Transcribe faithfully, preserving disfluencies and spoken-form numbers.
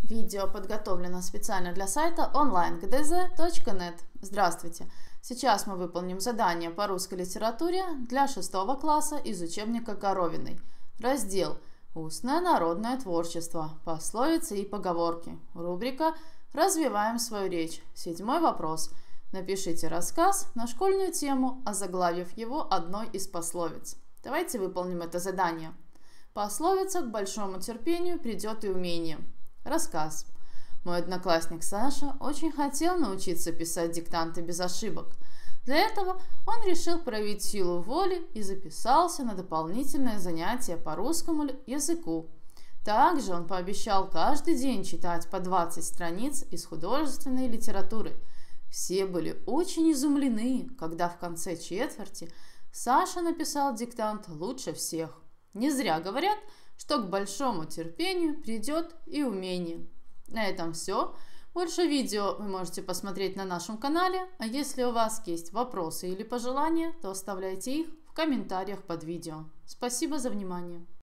Видео подготовлено специально для сайта онлайн точка гэ дэ зэ точка нет. Здравствуйте! Сейчас мы выполним задание по русской литературе для шестого класса из учебника Коровиной. Раздел «Устное народное творчество. Пословицы и поговорки». Рубрика «Развиваем свою речь». Седьмой вопрос. Напишите рассказ на школьную тему, озаглавив его одной из пословиц. Давайте выполним это задание. Пословица «К большому терпению придет и умение». Рассказ. Мой одноклассник Саша очень хотел научиться писать диктанты без ошибок. Для этого он решил проявить силу воли и записался на дополнительное занятие по русскому языку. Также он пообещал каждый день читать по двадцать страниц из художественной литературы. Все были очень изумлены, когда в конце четверти Саша написал диктант лучше всех. Не зря говорят, что к большому терпению придет и умение. На этом все. Больше видео вы можете посмотреть на нашем канале, а если у вас есть вопросы или пожелания, то оставляйте их в комментариях под видео. Спасибо за внимание.